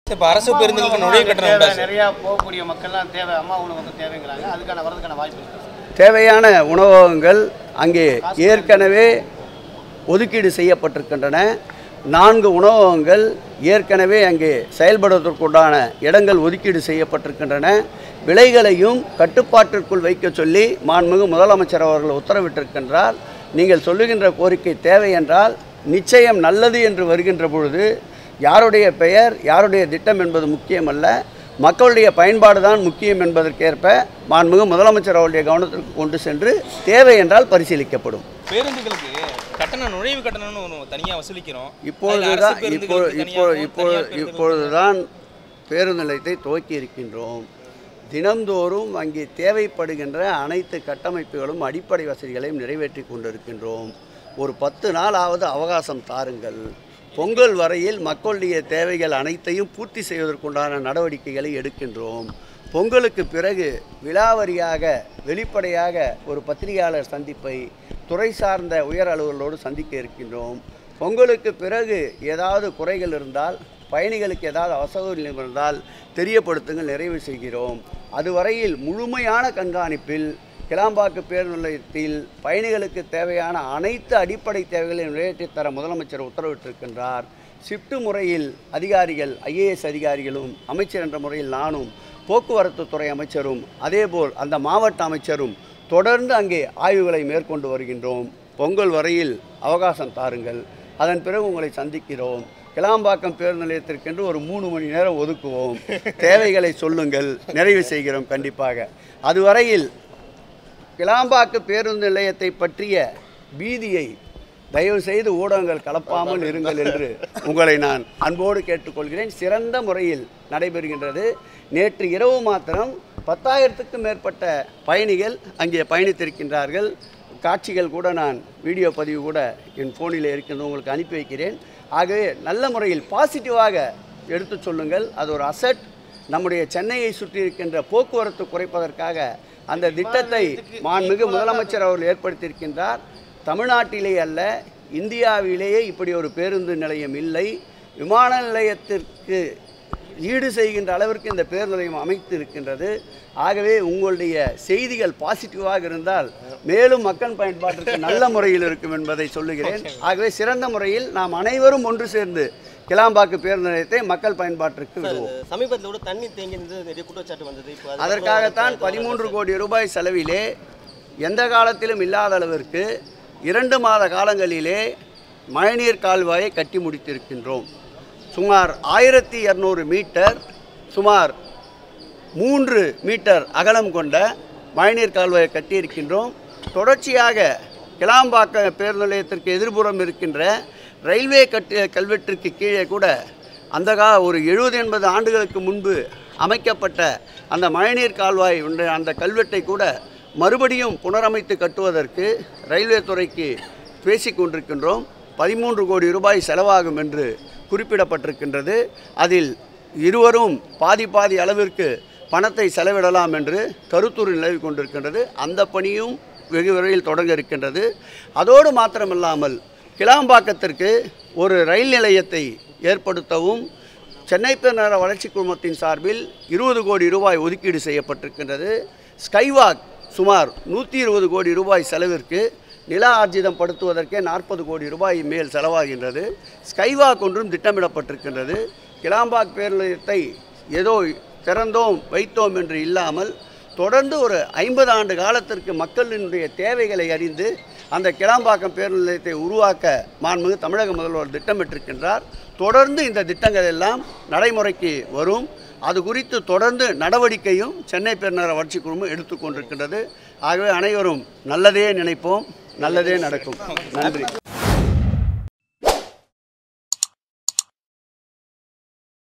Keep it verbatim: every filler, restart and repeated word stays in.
இப்போ அரசு பேருந்துகளுக்கு நுழைவு கட்டணம் நிறையா போகக்கூடிய மக்கள்லாம் தேவை, அம்மா உணவகம் தேவைங்கிறாங்க. அதுக்கான வரதுக்கான வாய்ப்பு இருக்குது. தேவையான உணவகங்கள் அங்கே ஏற்கனவே ஒதுக்கீடு செய்யப்பட்டிருக்கின்றன. நான்கு உணவகங்கள் ஏற்கனவே அங்கே செயல்படுவதற்குண்டான இடங்கள் ஒதுக்கீடு செய்யப்பட்டிருக்கின்றன. விலைகளையும் கட்டுப்பாட்டிற்குள் வைக்க சொல்லி மாண்புமிகு முதலமைச்சர் அவர்கள் உத்தரவிட்டிருக்கின்றார். நீங்கள் சொல்லுகின்ற கோரிக்கை தேவை என்றால் நிச்சயம் நல்லது என்று வருகின்ற பொழுது யாருடைய பெயர் யாருடைய திட்டம் என்பது முக்கியமல்ல, மக்களுடைய பயன்பாடு தான் முக்கியம் என்பதற்கேற்ப மாண்புமிகு முதலமைச்சர் அவருடைய கவனத்திற்கு கொண்டு சென்று தேவை என்றால் பரிசீலிக்கப்படும். பேருந்துகளுக்கு கட்டண நுழைவு கட்டணம்னு ஒன்று தனியாக வசூலிக்கிறோம். இப்பொழுதுதான் இப்போ இப்போ இப்போ இப்பொழுதுதான் பேருந்து நிலையத்தை துவக்கி இருக்கின்றோம். தினந்தோறும் அங்கே தேவைப்படுகின்ற அனைத்து கட்டமைப்புகளும் அடிப்படை வசதிகளையும் நிறைவேற்றி கொண்டிருக்கின்றோம். ஒரு பத்து நாளாவது அவகாசம் தாருங்கள். பொங்கல் வரையில் மக்களுடைய தேவைகள் அனைத்தையும் பூர்த்தி செய்வதற்குண்டான நடவடிக்கைகளை எடுக்கின்றோம். பொங்கலுக்கு பிறகு விலாவரியாக வெளிப்படையாக ஒரு பத்திரிகையாளர் சந்திப்பை துறை சார்ந்த உயர் அலுவலரோடு சந்திக்க இருக்கின்றோம். பொங்கலுக்கு பிறகு ஏதாவது குறைகள் இருந்தால், பயணிகளுக்கு ஏதாவது அசௌகரியம் இருந்தால் தெரியப்படுத்துங்கள், நிறைவு செய்கிறோம். அதுவரையில் முழுமையான கண்காணிப்பில் கிளாம்பாக்கு பேருந்து நிலையத்தில் பயணிகளுக்கு தேவையான அனைத்து அடிப்படை தேவைகளையும் நிறைவேற்றித்தர முதலமைச்சர் உத்தரவிட்டிருக்கின்றார். ஷிஃப்ட் முறையில் அதிகாரிகள், ஐஏஎஸ் அதிகாரிகளும், அமைச்சர் என்ற முறையில் நானும், போக்குவரத்து துறை அமைச்சரும், அதேபோல் அந்த மாவட்ட அமைச்சரும் தொடர்ந்து அங்கே ஆய்வுகளை மேற்கொண்டு வருகின்றோம். பொங்கல் வரையில் அவகாசம் தாருங்கள், அதன் பிறகு உங்களை சந்திக்கிறோம். கிளாம்பாக்கம் பேருந்து நிலையத்திற்கென்று ஒரு மூணு மணி நேரம் ஒதுக்குவோம். தேவைகளை சொல்லுங்கள், நிறைவு செய்கிறோம் கண்டிப்பாக. அதுவரையில் கிளாம்பாக்கு பேருந்து நிலையத்தை பற்றிய பீதியை தயவு செய்து ஊடகங்கள் கலப்பாமல் இருங்கள் என்று உங்களை நான் அன்போடு கேட்டுக்கொள்கிறேன். சிறந்த முறையில் நடைபெறுகின்றது. நேற்று இரவு மாத்திரம் பத்தாயிரத்துக்கும் மேற்பட்ட பயணிகள் அங்கே பயணித்திருக்கின்றார்கள். காட்சிகள் கூட நான் வீடியோ பதிவு கூட என் ஃபோனில் இருக்கின்ற உங்களுக்கு அனுப்பி வைக்கிறேன். ஆகவே நல்ல முறையில் பாசிட்டிவாக எடுத்து சொல்லுங்கள். அது ஒரு அசட். நம்முடைய சென்னையை சுற்றி இருக்கின்ற போக்குவரத்து குறைப்பதற்காக அந்த திட்டத்தை மாண்புமிகு முதலமைச்சர் அவர்கள் ஏற்படுத்தியிருக்கின்றார். தமிழ்நாட்டிலே அல்ல, இந்தியாவிலேயே இப்படி ஒரு பேருந்து நிலையம் இல்லை. விமான நிலையத்திற்கு ஈடு செய்கின்ற அளவிற்கு இந்த பேருந்து நிலையம் அமைத்து இருக்கின்றது. ஆகவே உங்களுடைய செய்திகள் பாசிட்டிவாக இருந்தால் மேலும் மக்கள் பயன்பாட்டிற்கு நல்ல முறையில் இருக்கும் என்பதை சொல்லுகிறேன். ஆகவே சிறந்த முறையில் நாம் அனைவரும் ஒன்று சேர்ந்து கிளாம்பாக்கு பேருந்து நிலையத்தை மக்கள் பயன்பாட்டிற்கு விடுவோம். சமீபத்தில் கூட தண்ணி தேங்கி நிறைய குற்றச்சாட்டு வந்தது. அதற்காகத்தான் பதிமூன்று கோடி ரூபாய் செலவிலே எந்த காலத்திலும் இல்லாத அளவிற்கு இரண்டு மாத காலங்களிலே மழைநீர் கால்வாயை கட்டி முடித்திருக்கின்றோம். சுமார் ஆயிரத்தி இரநூறு மீட்டர் சுமார் மூன்று மீட்டர் அகலம் கொண்ட மழைநீர் கால்வாயை கட்டியிருக்கின்றோம். தொடர்ச்சியாக கிளாம்பாக்க பேருந்து நிலையத்திற்கு எதிர்புறம் இருக்கின்ற ரயில்வே கட்டு கல்வெட்டிற்கு கீழே கூட அந்த கா ஒரு எழுபது எண்பது ஆண்டுகளுக்கு முன்பு அமைக்கப்பட்ட அந்த மழைநீர் கால்வாய் உள்ள அந்த கல்வெட்டை கூட மறுபடியும் புனரமைத்து கட்டுவதற்கு ரயில்வே துறைக்கு பேசி கொண்டிருக்கின்றோம். பதிமூன்று கோடி ரூபாய் செலவாகும் என்று குறிப்பிடப்பட்டிருக்கின்றது. அதில் இருவரும் பாதி பாதி அளவிற்கு பணத்தை செலவிடலாம் என்று கருத்துரு நிலவி கொண்டிருக்கின்றது. அந்த பணியும் வெகு விரைவில் தொடங்க இருக்கின்றது. அதோடு மாத்திரமில்லாமல் கிளாம்பாக்கத்திற்கு ஒரு ரயில் நிலையத்தை ஏற்படுத்தவும் சென்னை பெருநகர வளர்ச்சி குழுமத்தின் சார்பில் இருபது கோடி ரூபாய் ஒதுக்கீடு செய்யப்பட்டிருக்கின்றது. ஸ்கைவாக் சுமார் நூற்றி இருபது கோடி ரூபாய் செலவிற்கு நில ஆர்ஜிதம் படுத்துவதற்கே நாற்பது கோடி ரூபாய் மேல் செலவாகின்றது. ஸ்கைவாக் ஒன்றும் திட்டமிடப்பட்டிருக்கின்றது. கிளாம்பாக் பேருந்து நிலையத்தை ஏதோ திறந்தோம் வைத்தோம் என்று இல்லாமல் தொடர்ந்து ஒரு ஐம்பது ஆண்டு காலத்திற்கு மக்களினுடைய தேவைகளை அறிந்து அந்த கிளாம்பாக்கம் பேருந்து நிலையத்தை உருவாக்க மாண்புமிகு தமிழக முதல்வர் திட்டமிட்டிருக்கின்றார். தொடர்ந்து இந்த திட்டங்கள் எல்லாம் நடைமுறைக்கு வரும். அது குறித்து தொடர்ந்து நடவடிக்கையும் சென்னை பெருநகர வளர்ச்சி குழுமம் எடுத்துக்கொண்டிருக்கின்றது. ஆகவே அனைவரும் நல்லதே நினைப்போம், நல்லதே நடக்கும். நன்றி.